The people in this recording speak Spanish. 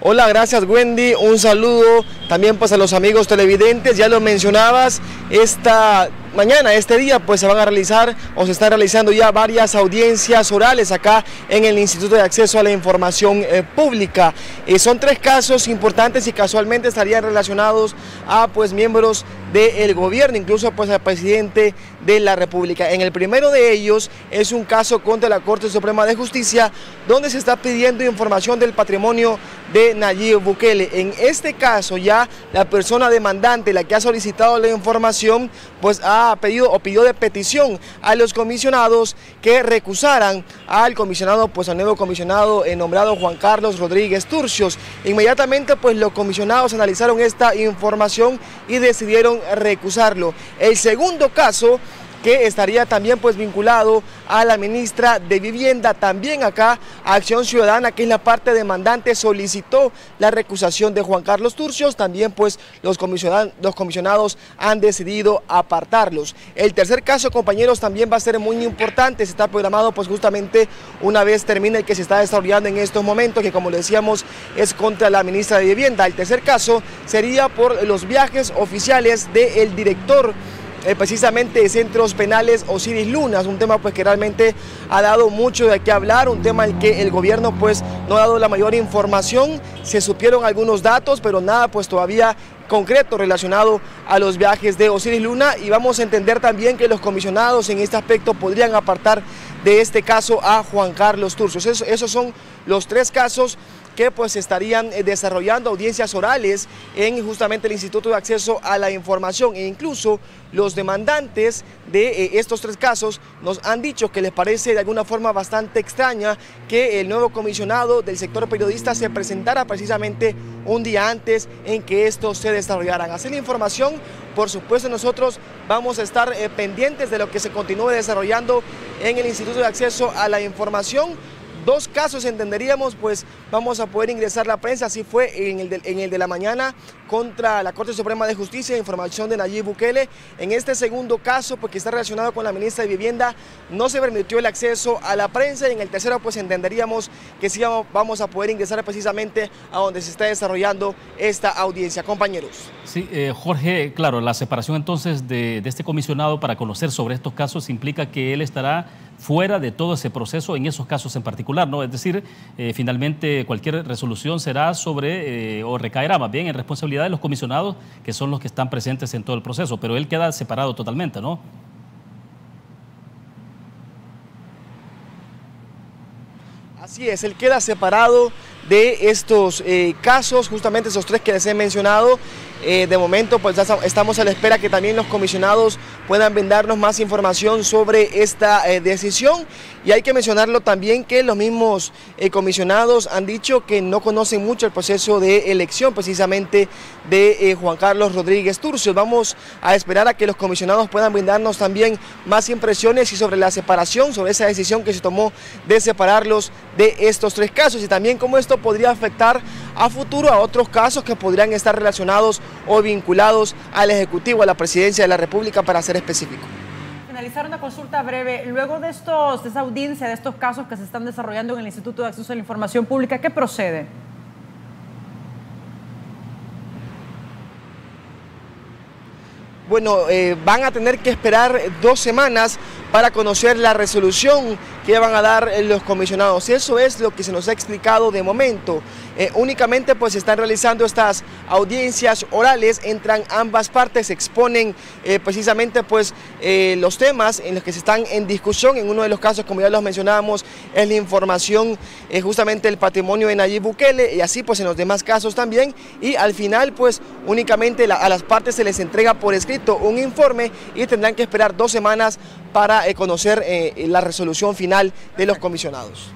Hola, gracias Wendy, un saludo también pues a los amigos televidentes, ya lo mencionabas, esta mañana, este día, pues se van a realizar o se están realizando ya varias audiencias orales acá en el Instituto de Acceso a la Información Pública. Son 3 casos importantes y casualmente estarían relacionados a pues miembros del gobierno, incluso pues al presidente de la República. En el primero de ellos es un caso contra la Corte Suprema de Justicia, donde se está pidiendo información del patrimonio de Nayib Bukele. En este caso ya la persona demandante, la que ha solicitado la información, pues ha pedido o pidió de petición a los comisionados que recusaran al comisionado, pues al nuevo comisionado nombrado Juan Carlos Rodríguez Turcios. Inmediatamente pues los comisionados analizaron esta información y decidieron recusarlo. El segundo caso, que estaría también pues vinculado a la ministra de Vivienda, también acá Acción Ciudadana, que es la parte demandante, solicitó la recusación de Juan Carlos Turcios, también pues los comisionados han decidido apartarlos. El tercer caso, compañeros, también va a ser muy importante, se está programado pues justamente una vez termine el que se está desarrollando en estos momentos, que como le decíamos es contra la ministra de Vivienda. El tercer caso sería por los viajes oficiales del director precisamente de centros penales, Osiris Lunas, un tema pues que realmente ha dado mucho de qué hablar, un tema en que el gobierno pues no ha dado la mayor información, se supieron algunos datos, pero nada pues todavía concreto relacionado a los viajes de Osiris Luna, y vamos a entender también que los comisionados en este aspecto podrían apartar de este caso a Juan Carlos Turcios. Esos son los 3 casos que pues estarían desarrollando audiencias orales en justamente el Instituto de Acceso a la Información, e incluso los demandantes de estos 3 casos nos han dicho que les parece de alguna forma bastante extraña que el nuevo comisionado del sector periodista se presentara precisamente un día antes en que estos se desarrollaran. Así la información, por supuesto nosotros vamos a estar pendientes de lo que se continúe desarrollando en el Instituto de Acceso a la Información. 2 casos entenderíamos, pues vamos a poder ingresar la prensa, así fue en el de la mañana contra la Corte Suprema de Justicia, información de Nayib Bukele. En este segundo caso, porque está relacionado con la ministra de Vivienda, no se permitió el acceso a la prensa, y en el tercero pues entenderíamos que sí vamos a poder ingresar precisamente a donde se está desarrollando esta audiencia. Compañeros. Sí, Jorge, claro, la separación entonces de este comisionado para conocer sobre estos casos implica que él estará fuera de todo ese proceso en esos casos en particular, ¿no? Es decir, finalmente cualquier resolución será sobre o recaerá más bien en responsabilidad de los comisionados, que son los que están presentes en todo el proceso, pero él queda separado totalmente, ¿no? Así es, él queda separado de estos casos, justamente esos 3 que les he mencionado. De momento pues ya estamos a la espera que también los comisionados puedan brindarnos más información sobre esta decisión, y hay que mencionarlo también que los mismos comisionados han dicho que no conocen mucho el proceso de elección precisamente de Juan Carlos Rodríguez Turcios. Vamos a esperar a que los comisionados puedan brindarnos también más impresiones y sobre la separación, sobre esa decisión que se tomó de separarlos de estos 3 casos, y también cómo esto podría afectar a futuro a otros casos que podrían estar relacionados o vinculados al Ejecutivo, a la Presidencia de la República, para ser específico. Finalizar una consulta breve. Luego de esa audiencia, de estos casos que se están desarrollando en el Instituto de Acceso a la Información Pública, ¿qué procede? Bueno, van a tener que esperar 2 semanas para conocer la resolución que van a dar los comisionados. Eso es lo que se nos ha explicado de momento. Únicamente pues se están realizando estas audiencias orales, entran ambas partes, se exponen precisamente pues los temas en los que se están en discusión. En uno de los casos, como ya los mencionábamos, es la información justamente el patrimonio de Nayib Bukele, y así pues en los demás casos también, y al final pues únicamente a las partes se les entrega por escrito un informe y tendrán que esperar 2 semanas para conocer la resolución final de los comisionados.